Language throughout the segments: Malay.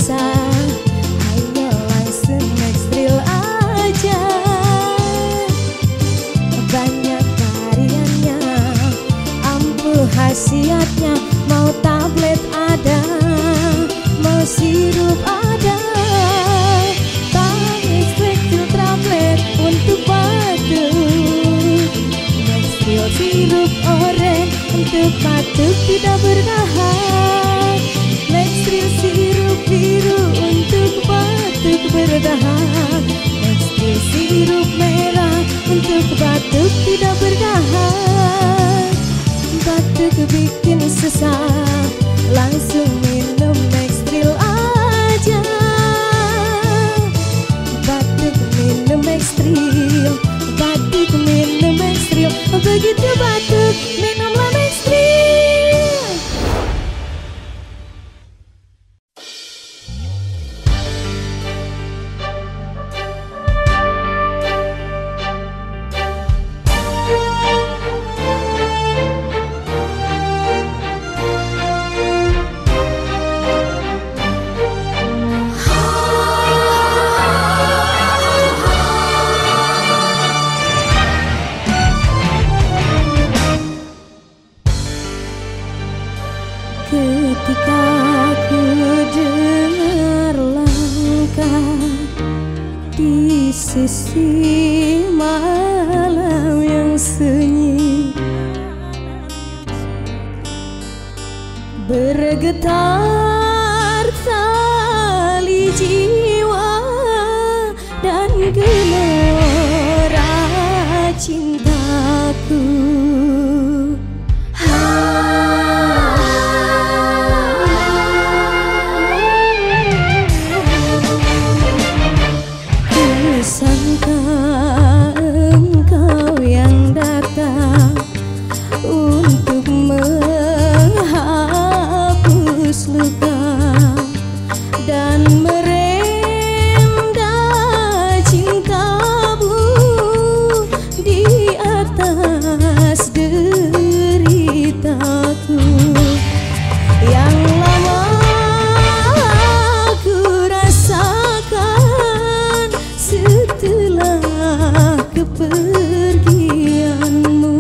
susah, ayo langsung ekstril aja. Banyak variannya, ampuh khasiatnya. Mau tablet ada, mau sirup ada. Nextril tablet untuk batuk, Nextril sirup oren untuk batuk tidak bertahan, Nextril sirup biru untuk batuk bertahan, Nextril sirup merah untuk batuk tidak bertahan. Batuk bikin susah, langsung minum Nextril aja. Batuk minum Nextril, batuk minum Nextril, begitu batuk minumlah Nextril. Ketika ku dengar langkah di sisi malam yang sunyi, bergetar tali jiwa dan gelora cintaku. Sangka engkau yang datang untuk menghapus luka dan merendam cintamu di atas deritaku yang lama ku rasakan setelah kepergianmu.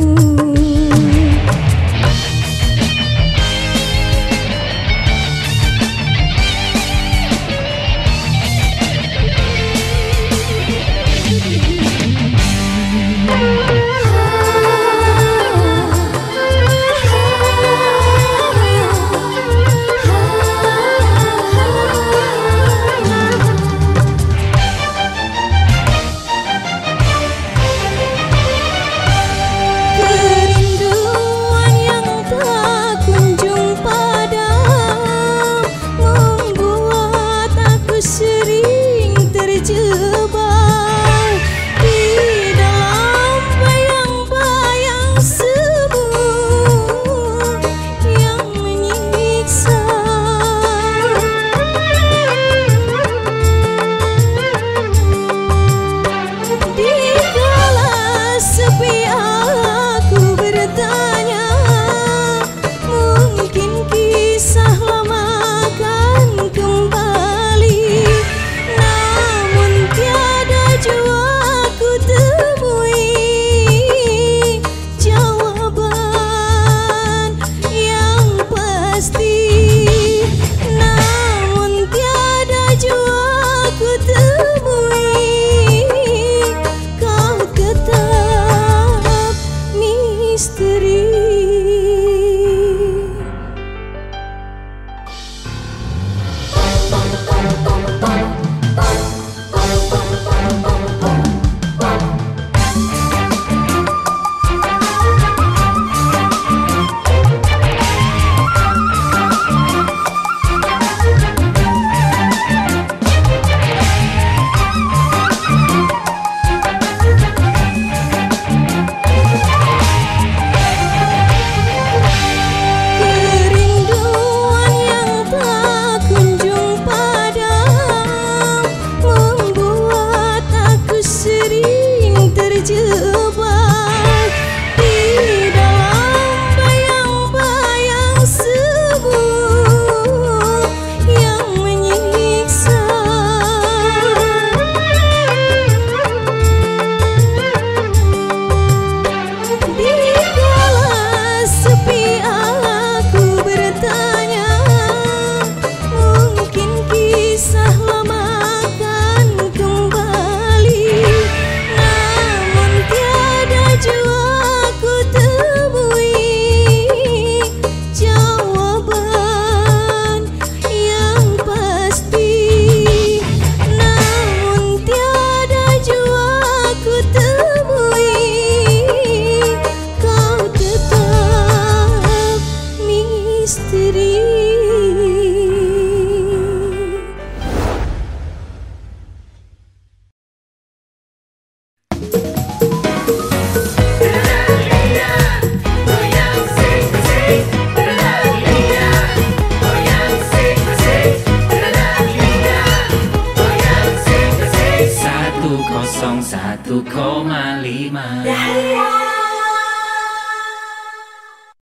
1,5.